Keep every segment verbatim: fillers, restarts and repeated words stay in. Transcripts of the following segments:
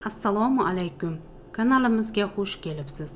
Assalomu alaykum. Kanalimizga xush kelibsiz.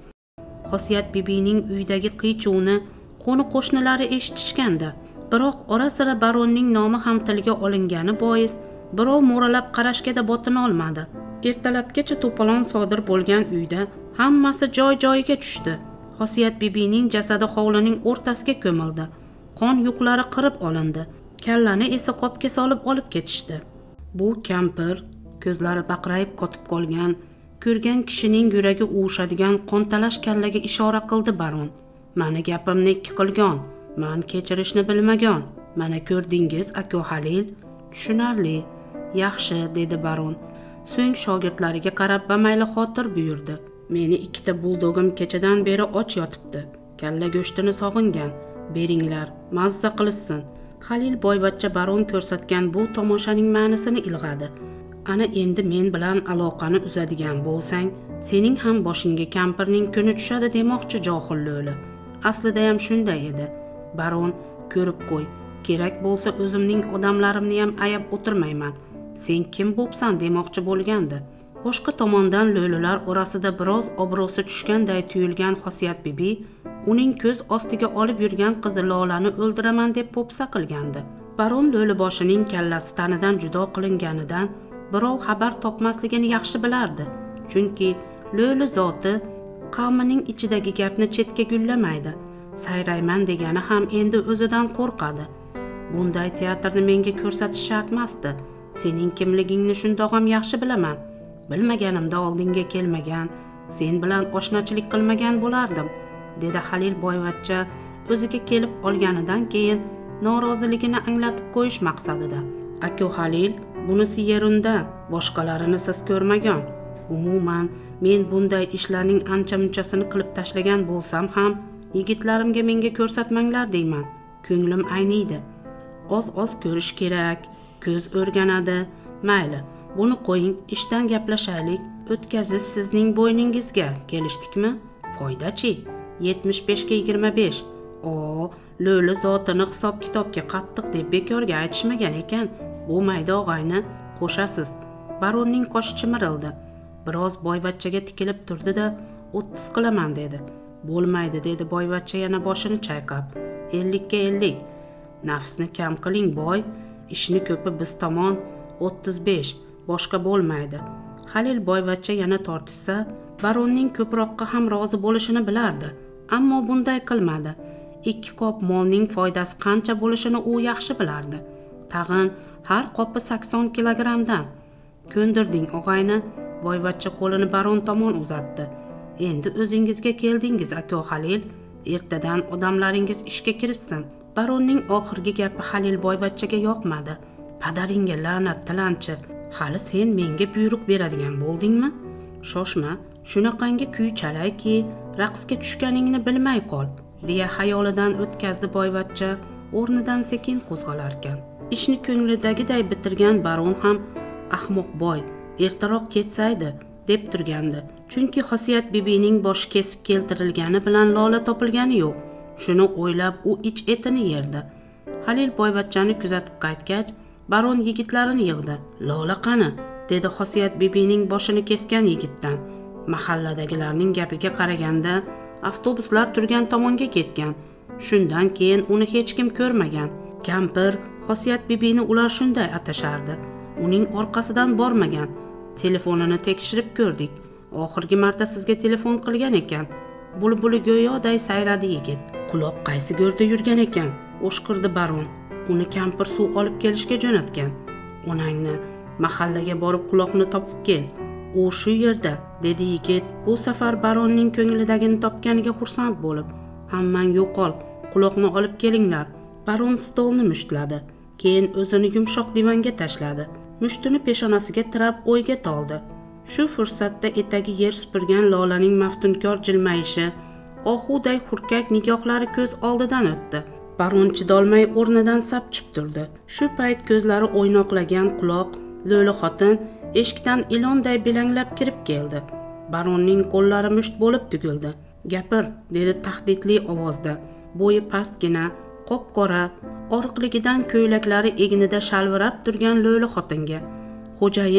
Xosiyat bibining uydagi qiy-chuvni qo'ni-qo'shnilari eshitishganda, biroq ora-sira baronning nomi ham tilga olingani bois birov mo'ralab qarashga botina olmadi. Ertalabgacha to'polon sodir bo'lgan uyda hammasi joy-joyiga tushdi. Xosiyat bibining jasadi hovlining o'rtasiga ko'mildi. Qon yuqlari qirib olindi. Kallani esa qopga solib olib ketishdi. Bu kampir ko'zlari baqrayib qotib qolgan, ko'rgan kishining yuragi uvushadigan qontalash kallaga ishora qildi baron. Mani gapimni ikki qilgan, men kechirishni bilmagan. Mana ko'rdingiz, aka Halil. Tushunarli. Yaxshi, dedi baron. So'ng shogirdlariga qarab bamayli xotir buyurdi. Meni ikkita buldogim kechadan beri och yotibdi. Kalla go'shtini sog'ingan. Beringlar, mazza qilsin. Halil boyvachcha baron ko'rsatgan bu tomoshaning ma'nosini ilg'adi. Ana endi men bilan aloqani uzadigan bo'lsang, sening ham boshingga kampirning kuni tushadi demoqchi johil lo'li. Aslida ham shunday edi. Baron, ko'rib qo'y, kerak bo'lsa o'zimning odamlarimni ham ayab o'tirmayman. Sen kim bo'psan demoqchi bo'lgandi. Boshqa tomondan lo'lilar orasida biroz obro'si tushganday tuyulgan Xosiyat bibi uning ko'z ostiga olib yurgan qizi Lolani o'ldiraman deb po'pisa qilgandi. Baron lo'li boshining kallasi tanidan judo qilinganidan birov xabar topmasligini yaxshi bilardi. Chunki lo'li zoti qavmining ichidagi gapni chetga gullamaydi. Sayrayman degani ham endi o'zidan qo'rqadi. Bunday teatrni menga ko'rsatish shart emasdi. Sening kimligingni shundoq ham yaxshi bilaman. Bilmaganimda oldinga kelmagan, sen bilan oshnachilik qilmagan bo'lardim, dedi Halil boyvachcha o'ziga kelib olganidan keyin noroziligini anglatib qo'yish maqsadida. Aka Halil, bunisi yerunda, boshqalarini siz ko'rmagan. Umuman, men bunday ishlarning ancha-munchasini qilib tashlagan bo'lsam ham, yigitlarimga menga ko'rsatmanglar deyman. Ko'nglim ayniydi. Oz-oz ko'rish kerak, ko'z o'rganadi. Mayli, buni qo'ying, ishdan gaplashaylik. O'tkazish sizning bo'yningizga, kelishdikmi? Foydachi? yetmish besh ga yigirma besh. O, lo'li zotini hisob-kitobga qattiq deb bekorga aytishmagan ekan. Bu mayda og'ayni qo'shasiz. Baronning qoshi chimirildi. Biroz boyvachchaga tikilib turdi-da, o'ttiz qilaman dedi. Bo'lmaydi, dedi boyvachcha yana boshini chayqab. ellik ga ellik. Nafsni kam qiling, boy. Ishni ko'pi biz tomon. o'ttiz besh. Boshqa bo'lmaydi. Halil boyvachcha yana tortishsa, baronning ko'proqqa ham rozi bo'lishini bilardi. Ammo bunday qilmadi. Ikki qop molning foydasi qancha bo'lishini u yaxshi bilardi. Tag'in har qopi sakson kilogrammdan. Ko'ndirding, og'ayni. Boyvachcha qo'lini baron tomon uzatdi. Endi o'zingizga keldingiz, aka Halil. Ertadan odamlaringiz ishga kirishsin. Baronning oxirgi gapi Halil boyvachchaga yoqmadi. Padaringga la'nat tilanchi. Hali sen menga buyruq beradigan bo'ldingmi? Shoshma, shunaqangi kuy chalayki, raqsga tushganingni bilmay qol, deya xayolidan o'tkazdi boyvachcha o'rnidan sekin qo'zg'alarkan. Ishni ko'nglidagiday bitirgan baron ham ahmoq boy, ertaroq ketsaydi deb turgandi. Chunki Xosiyat bibining boshi kesib keltirilgani bilan lola topilgani yo'q. Shuni o'ylab u ich etini yerdi. Halil boyvachchani kuzatib qaytgach, baron yigitlarini yig'di. Lola qani? Dedi Xosiyat bibining boshini kesgan yigitdan. Mahalladagilarning gapiga qaraganda avtobuslar turgan tomonga ketgan. Shundan keyin uni hech kim ko'rmagan. Kampir Xosiyat bibini ular shunday atashardi. Uning orqasidan bormagan. Telefonini tekshirib ko'rdik. Oxirgi marta sizga telefon qilgan ekan. Bulbuli go'yoday sayradi yigit. Quloq qaysi go'rda yurgan ekan? O'shqirdi baron. Uni kampir suv olib kelishga jo'natgan. Onangni mahallaga borib quloqni topib kel. U shu yerda, dedi yigit. Bu safar baronning ko'nglidagini topganiga xursand bo'lib, hammang yo'qol, quloqni olib kelinglar. Baron stolni mushtladi. Keyin o'zini yumshoq divanga tashladi. Mushtini peshonasiga tirab o'yga toldi. Shu fursatda etagi yer supurgan Lolaning maftunkor jilmayishi, ohuday hurkak nigohlari ko'z oldidan o'tdi. Baron chidolmay o'rnidan sapchib turdi. Shu payt ko'zlari o'ynoqlagan quloq, lo'li xotin eshikdan ilonday belanglab kirib keldi. Baronning qo'llari musht bo'lib tugildi. Gapir, dedi tahdidli ovozda. Bo'yi pastgina, qop-qora, oriqligidan ko'ylaklari egnida shalvirab turgan lo'li xotinga. Xo'jayin,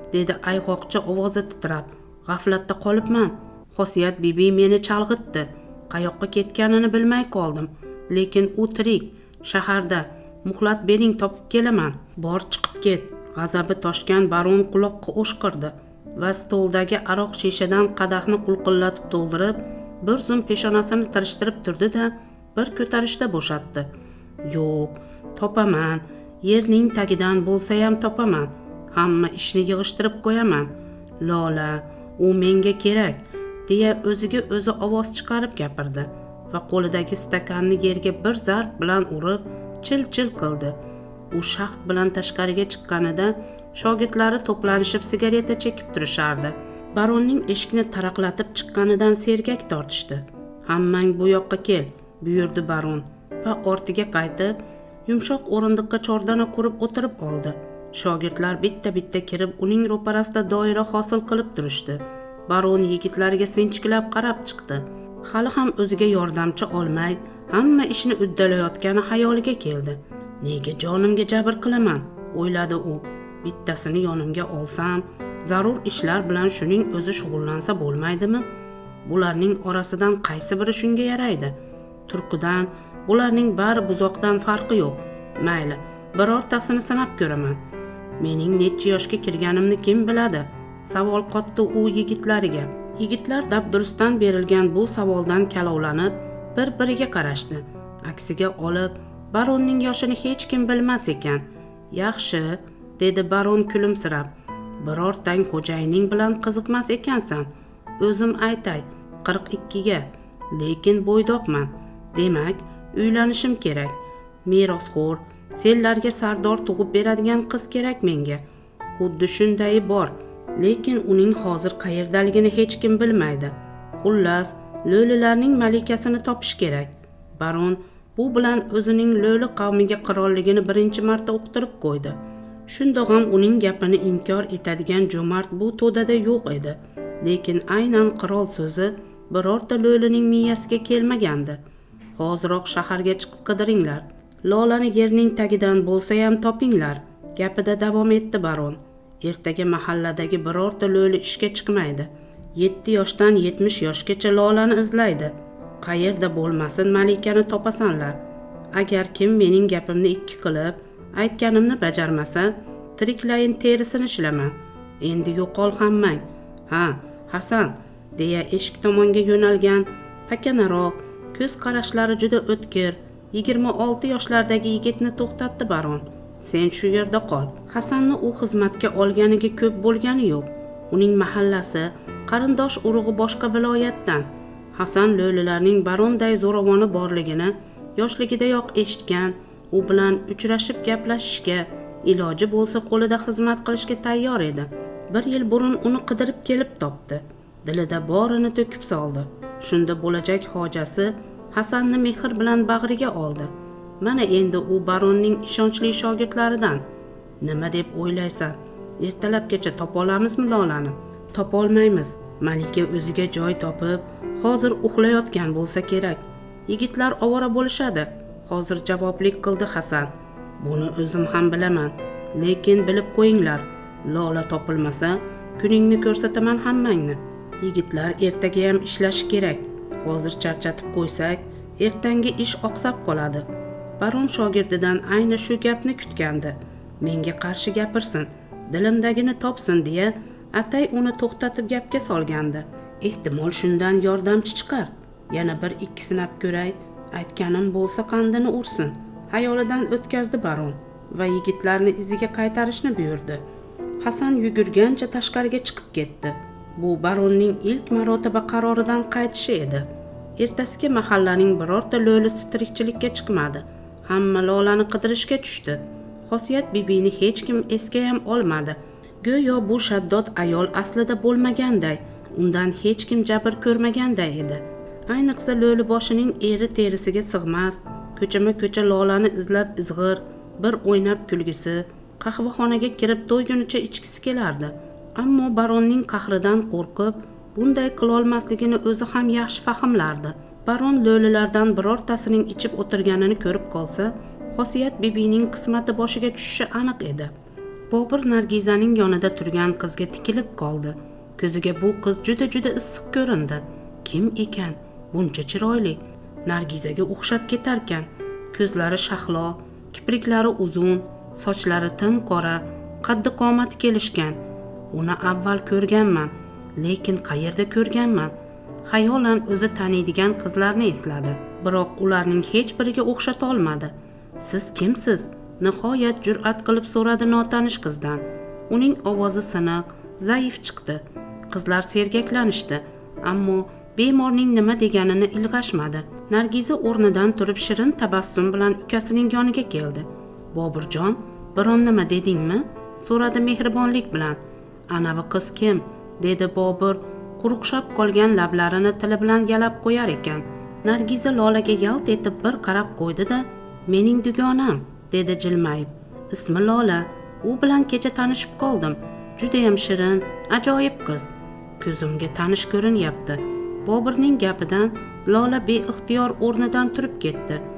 dedi ayg'oqcha ovozi titrab. G'aflatda qolibman. Xosiyat bibi meni chalg'itdi. Qayoqqa ketganini bilmay qoldim. Lekin u tirik, shaharda. Muhlat bering, topib kelaman. Bor, chiqib ket. G'azabi toshgan baron quloqqa o'shqirdi va stoldagi aroq shishadan qadahni qulqillatib to'ldirib, bir zum peshonasini tirishtirib turdi-da, bir ko'tarishda bo'shatdi. Yo'q, topaman. Yerning tagidan bo'lsa ham topaman. Hamma ishni yig'ishtirib qo'yaman. Lola, u menga kerak, deya o'ziga o'zi ovoz chiqarib gapirdi va qo'lidagi stakanni yerga bir zarb bilan urib, chil-chil qildi. U shaxt bilan tashqariga chiqqanida shogirdlari to'planishib sigareta chekib turishardi. Baronning eshikni taraqlatib chiqqanidan sergak tortishdi. "Hammang bu yoqqa kel", buyurdi baron va ortiga qaytib, yumshoq o'rindiqqa chordana qurib o'tirib oldi. Shogirdlar bitta-bitta kirib uning ro'parasida doira hosil qilib turishdi. Baron yigitlarga sinchiklab qarab chiqdi. Hali ham o'ziga yordamchi olmay, hamma ishni uddalayotgani xayoliga keldi. Nega jonimga jabr qilaman, o'yladi u. Bittasini yonimga olsam, zarur ishlar bilan shuning o'zi shug'ullansa bo'lmaydimi? Bularning orasidan qaysi biri shunga yaraydi? Turqidan bularning bari buzoqdan farqi yo'q. Mayli, birortasini sinab ko'raman. Mening necha yoshga kirganimni kim biladi? Savol qotdi u yigitlariga. Yigitlar dabdurustdan berilgan bu savoldan kalovlanib, bir-biriga qarashdi. Aksiga olib, baronning yoshini hech kim bilmas ekan. "Yaxshi", dedi baron kulimsirab. "Birortang xo'jayining bilan qiziqmas ekansan. O'zim aytay, qirq ikkiga, lekin bo'ydoqman. Demak, uylanishim kerak. Merosxo'r, senlarga sardor tug'ib beradigan qiz kerak menga. Xuddi shunday bor, lekin uning hozir qayerdaligini hech kim bilmaydi. Xullas, lo'lilarning malikasini topish kerak." Baron bu bilan o'zining lo'li qavmiga qirolligini birinchi marta uqtirib qo'ydi. Shundoq ham uning gapini inkor etadigan jo'mard bu to'dada yo'q edi. Lekin aynan qirol so'zi birorta lo'lining miyasiga kelmagandi. "Hoziroq shaharga chiqib qidiringlar. Lolani yerning tagidan bo'lsa ham topinglar", gapida davom etdi baron. "Ertaga mahalladagi birorta lo'li ishga chiqmaydi. yetti yoshdan yetmish yoshgacha Lolani izlaydi. Qayerda bo'lmasin malikani topasanlar. Agar kim mening gapimni ikki qilib, aytganimni bajarmasa, tiriklayin terisini shilaman. Endi yo'qol hammang. Ha, Hasan", deya eshik tomonga yo'nalgan pakanaroq, ko'z qarashlari juda o'tkir, yigirma olti yoshlardagi yigitni to'xtatdi baron. "Sen shu yerda qol. Hasanni u xizmatga olganiga ko'p bo'lgani yo'q. Uning mahallasi, qarindosh urug'i boshqa viloyatdan. Hasan lo'lilarning baronday zo'ravoni borligini yoshligidayoq eshitgan, u bilan uchrashib gaplashishga, iloji bo'lsa qo'lida xizmat qilishga tayyor edi. Bir yil burun uni qidirib kelib topdi. Dilida borini to'kib soldi. Shunda bo'lajak hojasi Hasanni mehr bilan bag'riga oldi. Mana endi u baronning ishonchli shogirdlaridan. Nima deb o'ylaysan? Ertalabgacha topa olamizmi Lolani? Topolmaymiz. Malika o'ziga joy topib, hozir uxlayotgan bo'lsa kerak. Yigitlar ovora bo'lishadi. Hozir javoblik qildi Hasan. Buni o'zim ham bilaman, lekin bilib qo'yinglar. Lola topilmasa, kuningni ko'rsataman hammangni. Yigitlar ertaga ham ishlash kerak. Hozir charchatib qo'ysak, ertangi ish oqsab qoladi. Baron shogirdidan ayni shu gapni kutgandi. Menga qarshi gapirsin, dilimdagini topsin deya atay uni to'xtatib gapga solgandi. Ehtimol shundan yordamchi chiqar. Yana bir ikki sinab ko'ray, aytganim bo'lsa qandini ursin. Hayolidan o'tkazdi baron va yigitlarni iziga qaytarishni buyurdi. Hasan yugurgancha tashqariga chiqib ketdi. Bu baronning ilk marotaba qaroridan qaytishi edi. Ertasiga mahallaning birorta lo'lisi tirikchilikka chiqmadi. Hamma Lolani qidirishga tushdi. Xosiyat bibini hech kim esga ham olmadi. Go'yo bu shaddod ayol aslida bo'lmaganday, undan hech kim jabr ko'rmaganday edi. Ayniqsa lo'li boshining eri terisiga sig'mas, ko'chama-ko'cha Lolani izlab izg'ir, bir o'ynab kulgisi, qahvaxonaga kirib to'ygunicha ichkisi kelardi. Ammo baronning qahridan qo'rqib, bunday qila olmasligini o'zi ham yaxshi fahmlardi. Baron lo'lilardan birortasining ichib o'tirganini ko'rib qolsa, Xosiyat bibining qismati boshiga tushishi aniq edi. Bobur Nargizaning yonida turgan qizga tikilib qoldi. Ko'ziga bu qiz juda-juda issiq ko'rindi. Kim ekan? Buncha chiroyli. Nargizaga o'xshab ketarkan. Ko'zlari shahlo, kipriklari uzun, sochlari tim qora, qaddi qomati kelishgan. Uni avval ko'rganman, lekin qayerda ko'rganman? Xayolan o'zi taniydigan qizlarni esladi, biroq ularning hech biriga o'xshata olmadi. "Siz kimsiz?" nihoyat jur'at qilib so'radi notanish qizdan. Uning ovozi siniq, zaif chiqdi. Qizlar sergaklanishdi, ammo bemorning nima deganini ilg'ashmadi. Nargiza o'rnidan turib shirin tabassum bilan ukasining yoniga keldi. "Boburjon, biron nima dedingmi?" so'radi mehribonlik bilan. "Anavi qiz kim?" dedi Bobur quruqshab qolgan lablarini tili bilan yalab qo'yar ekan. Nargiza Lolaga yalt etib bir qarab qo'ydi-da, "Mening dugonam", dedi jilmayib. "Ismi Lola. U bilan kecha tanishib qoldim. Juda ham shirin, ajoyib qiz. Ko'zimga tanish ko'rinyapti." Boburning gapidan Lola beixtiyor o'rnidan turib ketdi.